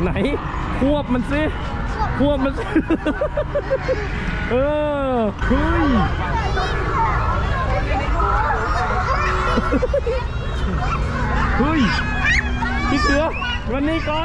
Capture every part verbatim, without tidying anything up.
ไหนควบมันสิควบมันสิเออเฮ้ยเฮ้ยพี่เสือวันนี้ก่อน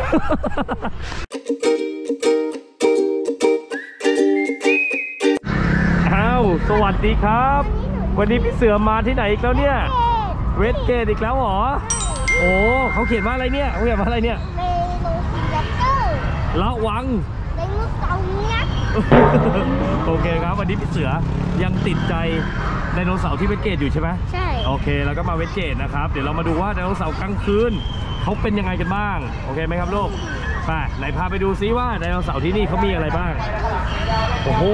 อ้าวสวัสดีครับวันนี้พี่เสือมาที่ไหนอีกแล้วเนี่ยเวสเกตอีกแล้วเหรอโอ้เขาเขียนว่าอะไรเนี่ยเขาเขียนว่าอะไรเนี่ยเมโลซีแรปเตอร์ระวังไดโนเสาร์ยักษ์โอเคครับวันนี้พี่เสือยังติดใจไดโนเสาร์ที่เวสเกตอยู่ใช่ไหมใช่โอเคแล้วก็มาเวสเกตนะครับเดี๋ยวเรามาดูว่าไดโนเสาร์กลางคืนเขาเป็นยังไงกันบ้างโอเคไหมครับลูกไปไหนพาไปดูซิว่าไดโนเสาร์ที่นี่เขามีอะไรบ้างโอ้โห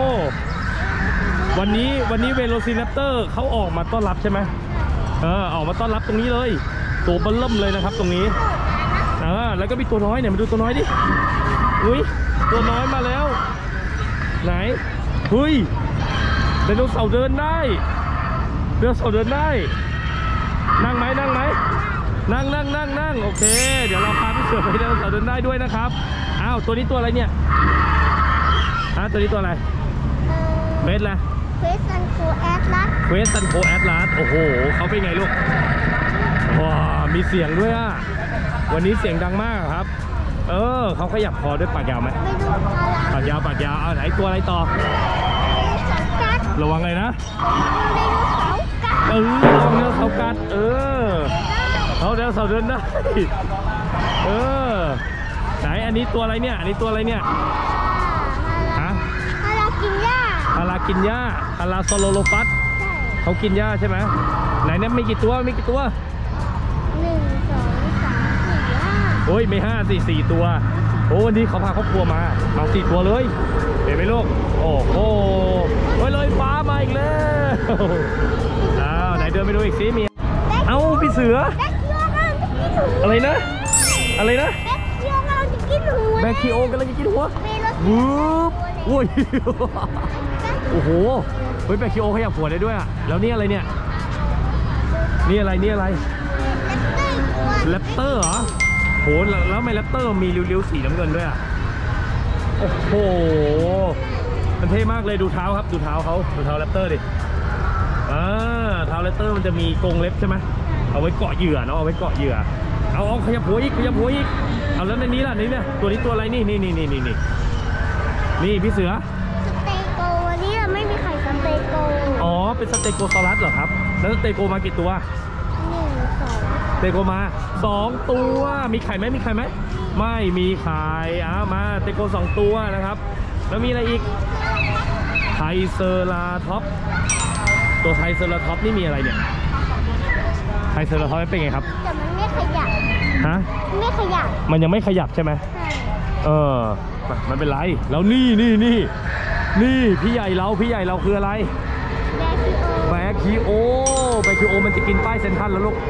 วันนี้วันนี้เวโรซิแรปเตอร์เขาออกมาต้อนรับใช่ไหมเออออกมาต้อนรับตรงนี้เลยตัวเบิ้ลเริ่มเลยนะครับตรงนี้เออแล้วก็มีตัวน้อยเนี่ยมาดูตัวน้อยดิอุ้ยตัวน้อยมาแล้วไหนเฮ้ยไดโนเสาร์เดินได้ไดโนเสาร์เดินได้นั่งไหมนั่งไหมนั่งนั่งนั่งนั่งโอเคเดี๋ยวเราพาพี่เสือไปไดโนเสาร์เดินได้ด้วยนะครับอ้าวตัวนี้ตัวอะไรเนี่ยอ่ะตัวนี้ตัวอะไรเวสอะไรเควสซันโคแอตลัสเควสซันโคแอตลัสโอ้โหเขาเป็นไงลูกว้ามีเสียงด้วยอ่ะวันนี้เสียงดังมากครับเออเขาขยับคอด้วยปากยาวไหมไม่ดูอะไรปากยาวปากยาวเอาไหนตัวอะไรต่อระวังเลยนะไดโนเสาร์กัดเออระวังเนื้อเสากัดเออเขาเนื้อเสาเดินได้เออไหนอันนี้ตัวอะไรเนี่ยอันนี้ตัวอะไรเนี่ยฮะฮารากินหญ้าฮารากินหญ้าฮาราโซโลโลฟัสเขากินหญ้าใช่ไหมไหนเนี่ยมีกี่ตัวมีกี่ตัวหนึ่งสองสามสี่ห้าโอ้ยไม่ห้าสี่สี่ตัวโอ้วันนี้เขาพาครอบครัวมามาสี่ตัวเลยเห็นไหมลูกโอ้โหโอ้ยเลยฟ้ามาอีกแล้วอ้าวไหนเดินไปดูอีกสิมีเอ้าพี่เสืออะไรนะอะไรนะแบคทีโอกำลังจะกินหัววูบโอ้ยโอ้โหเฮ้ยแบคทีโอขยับหัวได้ด้วยอ่ะแล้วนี่อะไรเนี่ยนี่อะไรนี่อะไรแรปเตอร์เหรอโหแล้วไม่แรปเตอร์มีริ้วๆสีน้ำเงินด้วยอ่ะโอ้โหมันเท่มากเลยดูเท้าครับดูเท้าเขาดูเท้าแรปเตอร์ดิอ่าเท้าแรปเตอร์มันจะมีกรงเล็บใช่ไหมเอาไว้เกาะเหยื่อเนาะเอาไว้เกาะเหยื่อเอาเอาขยับหัวอีกขยับหัวอีกเอาแล้วในนี้ล่ะนี่เนี่ยตัวนี้ตัวอะไรนี่นี่นี่นี่นี่นี่นี่พี่เสือสเตโกวันนี้เราไม่มีไข่สเตโกอ๋อเป็นสเตโกซอรัสเหรอครับแล้วสเตโกมากี่ตัวหนึ่งสองสเตโกมาสองตัวมีไข่ไหมมีไข่ไหมไม่มีไข่อ้ามาสเตโกสองตัวนะครับแล้วมีอะไรอีกไทเซอราท็อปตัวไทเซอราท็อปนี่มีอะไรเนี่ยไทเซอราท็อปเป็นไงครับแต่มันไม่ขยับฮะไม่ขยับมันยังไม่ขยับใช่ไหมใช่เออมันเป็นไรแล้วนี่นี่นี่นี่พี่ใหญ่เราพี่ใหญ่เราคืออะไรแบคิโอแบคิโอมันจะกินป้ายเซ็นทรัลแล้วลูก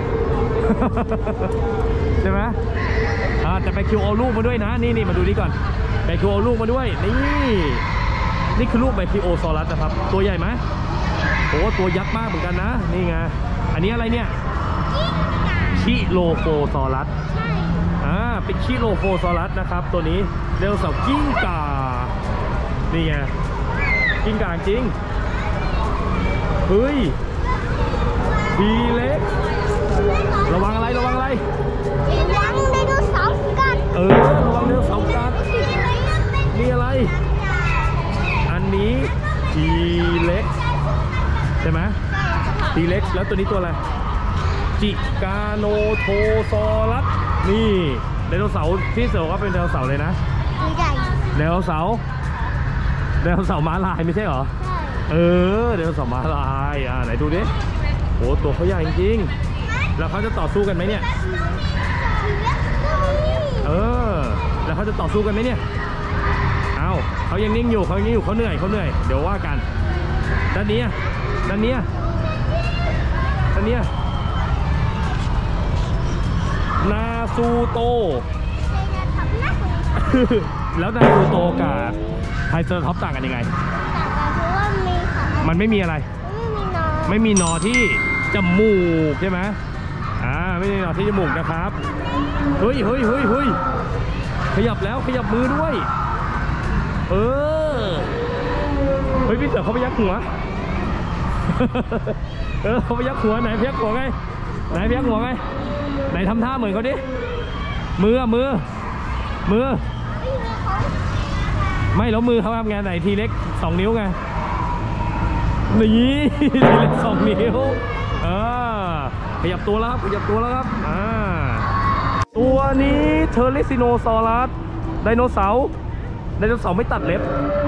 ใช่ไหมอ่าแต่แบคิโอลูกมาด้วยนะนี่นี่มาดูนี่ก่อนแบคิโอลูกมาด้วยนี่นี่คือลูกแบคิโอซอรัสนะครับตัวใหญ่ไหมโอ้ตัวยักษ์มากเหมือนกันนะนี่ไงอันนี้อะไรเนี่ยชิโลโฟซอรัสอ่าเป็นชิโลโฟซอรัสนะครับตัวนี้ไดโนเสาร์กิ้งก่านี่ไงกิ้งก่าจริงเฮ้ยทีเล็กระวังอะไรระวังอะไรระวังไดโนเสาร์กัดเออระวังไดโนเสาร์กัดนี่อะไรอันนี้ทีเล็กใช่ไหมทีเล็กแล้วตัวนี้ตัวอะไรจิกาโนโทซอรัสนี่ไดโนเสาร์ที่เสือก็เป็นไดโนเสาร์เลยนะใหญ่ไดโนเสาร์ไดโนเสาร์ม้าลายไม่ใช่เหรอเออไดโนเสาร์ม้าลายอ่าไหนดูดิโอ้ตัวเขาใหญ่จริงแล้วเขาจะต่อสู้กันไหมเนี่ยเออแล้วเขาจะต่อสู้กันไหมเนี่ยเอาเขายังนิ่งอยู่เขายังนิ่งอยู่เขาเหนื่อยเขาเหนื่อยเดี๋ยวว่ากันด้านนี้ด้านนี้ด้านนี้นาซูโตแล้วนาซูโตกับไทเซอร์ท็อปต่างกันยังไงมันไม่มีอะไรไม่มีนอที่จมูกใช่ไหมอ่าไม่มีนอที่จมูกนะครับเฮ้ยเฮ้ยเฮ้ยเฮ้ยขยับแล้วขยับมือด้วยเออเฮ้ยพี่เสือเขาไปยักหัวเออเขาไปยักหัวไหนพยักหัวไงไหนพยักหัวไงไหนทำท่าเหมือนเขาดิมือมือมือไม่แล้วมือเขาทำไงไหนทีเล็กสองนิ้วไงนี่ทีเล็กสองนิ้วเออขยับตัวแล้วครับขยับตัวแล้วครับอ่าตัวนี้เทอร์ลิซิโนซอรัสไดโนเสาร์ไดโนเสาร์ไม่ตัดเล็บ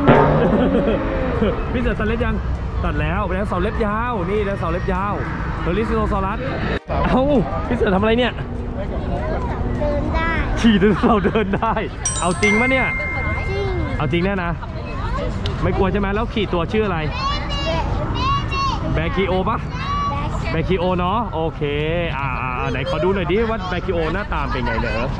พี่เสือตัดเล็บยังตัดแล้วไดโนเสาร์เล็บยาวนี่ไดโนเสาร์เล็บยาวเทอร์ลิซิโนซอรัสเอ้าพี่เสือทำอะไรเนี่ยเดินได้ขี่ไดโนเสาร์เดินได้เอาจริงปะเนี่ยจริงเอาจริงแน่นะไม่กลัวใช่ไหมแล้วขี่ตัวชื่ออะไรแบคิโอปะแบคิโอเนาะโอเคอ่าอ่าไหนขอดูหน่อยดิว่าแบคิโอหน้าตาเป็นไงเนอะ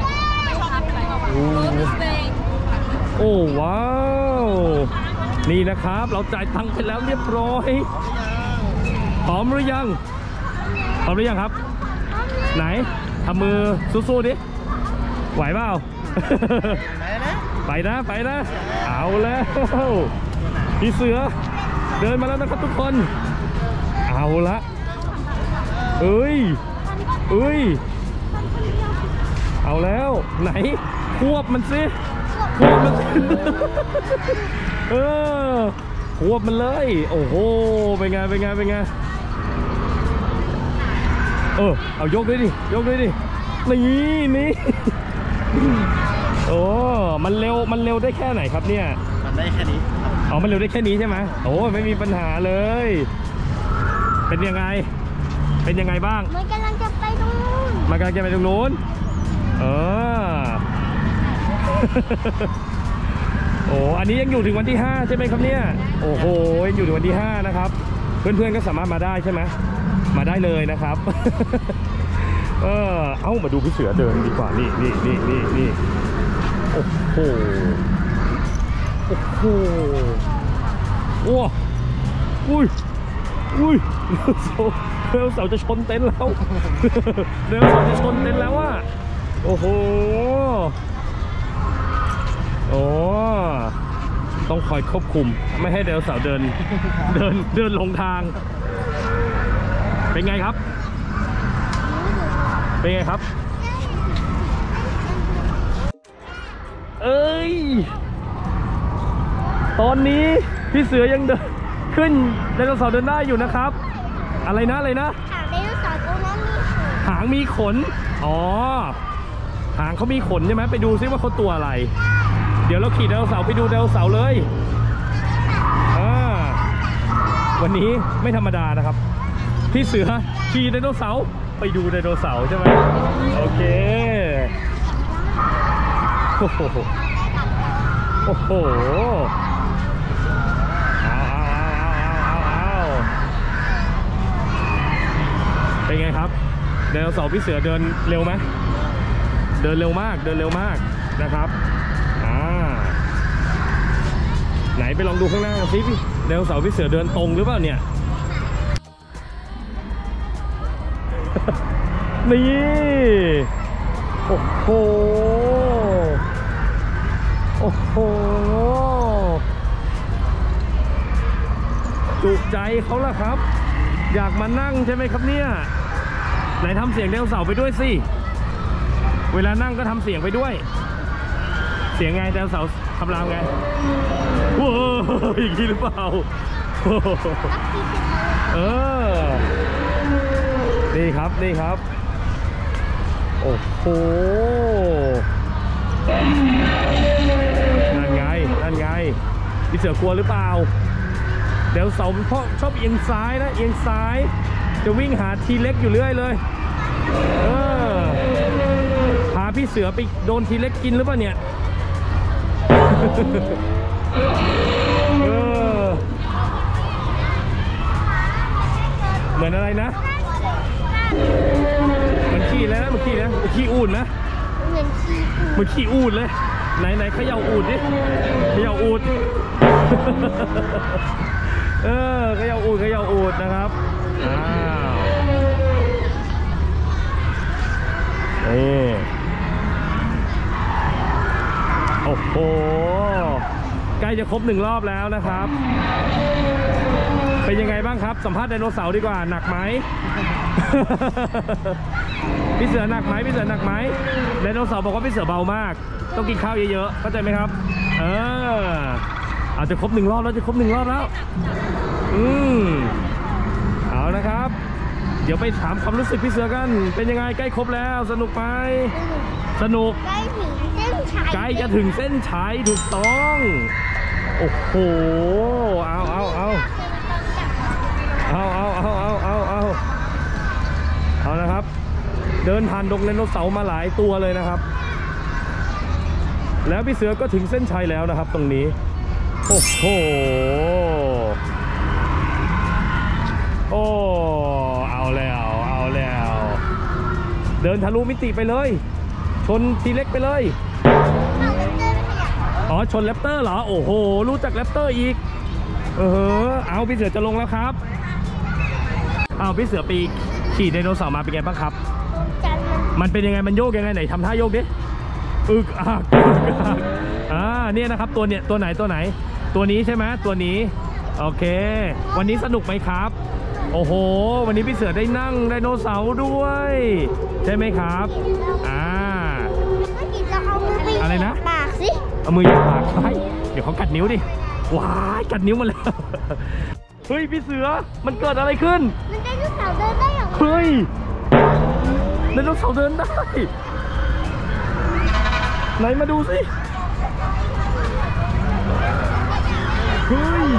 โอ้ว้าวนี่นะครับเราจ่ายตังค์ไปแล้วเรียบร้อยพร้อมหรือยังพร้อมหรือยังครับไหนทำมือสู้ๆดิไหวเปล่า ไปนะไปนะเอาแล้วพี่เสือเดินมาแล้วนะครับทุกคนเอาละเอ้ยเอ้ยเอาแล้วไหนควบมันสิควบมันสิ เออควบมันเลยโอ้โหเป็นไงเป็นไงเป็นไงเออเอายกด้วยดิยกด้วยดินี่นี่โอ้มันเร็วมันเร็วได้แค่ไหนครับเนี่ยมันได้แค่นี้อ๋อมันเร็วได้แค่นี้ใช่ไหมโอ้ไม่มีปัญหาเลยเป็นยังไงเป็นยังไงบ้างมันกำลังจะไปตรงนู้นมันกำลังจะไปตรงนู้นเออ โอ้อันนี้ยังอยู่ถึงวันที่ห้าใช่ไหมครับเนี่ยโอ้โหยังอยู่ถึงวันที่ห้านะครับเพื่อนๆก็สามารถมาได้ใช่ไหมมาได้เลยนะครับ เออเอ้ามาดูพี่เสือเดินดีกว่านี่นี่นี่นี่นี่โอ้โหโอ้โหโอ้อุ้ยอุ้ยเรือเสาจะชนเต็นท์แล้วเรือเสาจะชนเต็นท์แล้วอ่ะโอ้โหโอ้ต้องคอยควบคุมไม่ให้เดลเสาเดินเดินเดินลงทางเป็นไงครับเป็นไงครับเอ้ยตอนนี้พี่เสือยังเดินขึ้นไดโนเสาร์เดินได้อยู่นะครับอะไรนะอะไรนะหางไดโนเสาร์ตัวนั้นมีขนหางมีขนอ๋อหางเขามีขนใช่ไหมไปดูซิว่าเขาตัวอะไรเดี๋ยวเราขี่ไดโนเสาร์ไปดูไดโนเสาร์เลยอ่าวันนี้ไม่ธรรมดานะครับพี่เสือขี่ไดโนเสาร์ไปดูไดโนเสาร์ใช่ไหมโอเคโอ้โหโอ้โหเอาเอาเอาเอาเอาเป็นไงครับไดโนเสาร์พี่เสือเดินเร็วไหมเดินเร็วมากเดินเร็วมากนะครับอ่าไหนไปลองดูข้างหน้าสิพี่ไดโนเสาร์พี่เสือเดินตรงหรือเปล่าเนี่ยนี่โอ้โหโอ้โหจุใจเขาล่ะครับอยากมานั่งใช่ไหมครับเนี่ยไหนทำเสียงไดโนเสาร์ไปด้วยสิเวลานั่งก็ทำเสียงไปด้วยเสียงไงไดโนเสาร์คำรามไงว้าวอย่างนี้หรือเปล่าเออนี่ครับนี่ครับโอ้โหนั่นไงนั่นไงพี่เสือกลัวหรือเปล่าเดี๋ยวเสาเพราะชอบเอียงซ้ายนะเอียงซ้ายจะวิ่งหาทีเล็กอยู่เรื่อยเลยเออพาพี่เสือไปโดนทีเล็กกินหรือเปล่าเนี่ยเออเหมือนอะไรนะมันขี้แล้วนะมันขี้นะมันขี้อูดนะเหมือนขี้มันขี้อูดเลยไหนไหนเขย่าอูดดิเขย่าอูด เออเขย่าอูดเขย่าอูดนะครับอ้าวนี่โอ้โหใกล้จะครบหนึ่งรอบแล้วนะครับ เป็นยังไงบ้างครับสัมภาษณ์ไดโนเสาร์ดีกว่าหนักไหม พี่เสือหนักไหมพี่เสือหนักไหมไดโนเสาร์บอกว่าพี่เสือเบามากต้องกินข้าวเยอะๆเข้าใจไหมครับเอออาจจะครบหนึ่งรอบแล้วจะครบหนึ่งรอบแล้วอืมเอานะครับ เดี๋ยวไปถามความรู้สึกพี่เสือกันเป็นยังไงใกล้ครบแล้วสนุกไหมสนุกใกล้ถึงเส้นชัยใกล้จะถึงเส้นชัยถูกต้องโอ้โหเอาเอาเอาเอาเอาเอาเอาเอาเอาเอานะครับเดินผ่านดงไดโนเสาร์มาหลายตัวเลยนะครับแล้วพี่เสือก็ถึงเส้นชัยแล้วนะครับตรงนี้โอ้โหโอ้เอาแล้วเอาแล้วเดินทะลุมิติไปเลยชนทีเล็กไปเลยอ๋อชนแรปเตอร์เหรอโอ้โหรู้จักแรปเตอร์อีกเออเอาพี่เสือจะลงแล้วครับเอาพี่เสือปีขี่ไดโนเสาร์มาเป็นไงบ้างครับมันเป็นยังไงมันโยกยังไงไหนทำท่าโยกดิอึกอักอึกอักอ่าเนี่ยนะครับตัวเนี่ยตัวไหนตัวไหนตัวนี้ใช่ไหมตัวนี้โอเควันนี้สนุกไหมครับโอ้โหวันนี้พี่เสือได้นั่งไดโนเสาร์ด้วยใช่ไหมครับอ่าอะไรนะปากสิเอามือหยัดปากไว้เดี๋ยวเขากัดนิ้วดิว้ายกัดนิ้วมาแล้วเฮ้ยพี่เสือมันเกิดอะไรขึ้นมันไดโนเสาร์เดินได้เหรอเฮ้ยไดโนเสาร์เดินได้ไหนมาดูสิเฮ้ย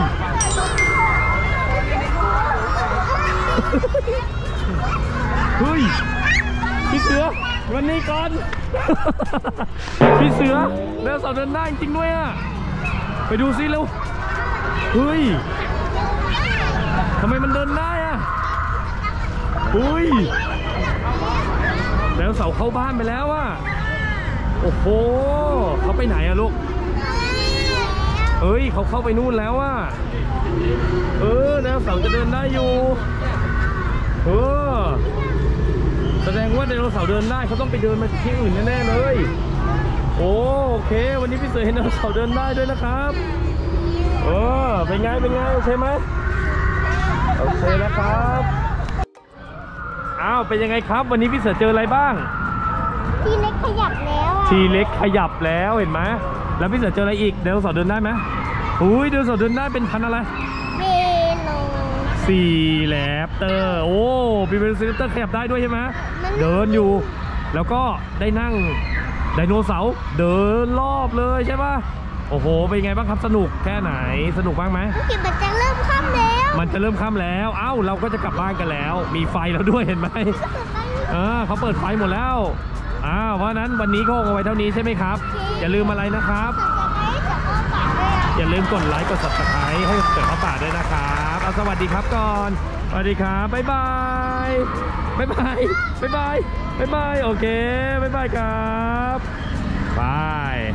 เฮ้ยพี่เสือวันนี้ก่อนพี่เสือไดโนเสาร์เดินได้จริงด้วยอ่ะไปดูสิเร็วเฮ้ยทำไมมันเดินได้อ่ะเฮ้ยไดโนเสาร์เข้าบ้านไปแล้วอ่ะโอ้โหเขาไปไหนอะลูกเอ้ยเขาเข้าไปนู่นแล้วอ่ะเออไดโนเสาร์จะเดินได้อยู่เออแสดงว่าไดโนเสาร์เดินได้เขาต้องไปเดินมาที่อื่นแน่ๆเลยโอเควันนี้พี่เสือเห็นไดโนเสาร์เดินได้ด้วยนะครับเออเป็นไงเป็นไงโอเคไหมโอเคนะครับอ้าวเป็นยังไงครับวันนี้พี่เสือเจออะไรบ้างทีเล็กขยับแล้วทีเล็กขยับแล้วเห็นไหมแล้วพี่เสือเจออะไรอีกไดโนเสาร์เดินได้ไหมอุ้ยไดโนเสาร์เดินได้เป็นพันอะไรเมโลซีแรปเตอร์โอ้พี่เป็นซีแรปเตอร์ขยับได้ด้วยใช่ไหมเดินอยู่แล้วก็ได้นั่งไดโนเสาร์เดินรอบเลยใช่ปะโอ้โหเป็นไงบ้างครับสนุกแค่ไหนสนุกบ้างไหมมันจะเริ่มค่ำแล้วมันจะเริ่มค่ำแล้วเอ้าเราก็จะกลับบ้านกันแล้วมีไฟแล้วด้วยเห็นไหมเออเขาเปิดไฟหมดแล้วอ้าวเพราะนั้นวันนี้ก็เอาไว้เท่านี้ใช่ไหมครับอย่าลืมอะไรนะครับอย่าลืมกดไลค์กด ซับสไครบ์ ให้เกิดข้าวป่าด้วยนะครับเอาสวัสดีครับก่อนสวัสดีครับบ๊ายบายบ๊ายบายบ๊ายบายบ๊ายบายโอเคบ๊ายบายครับบาย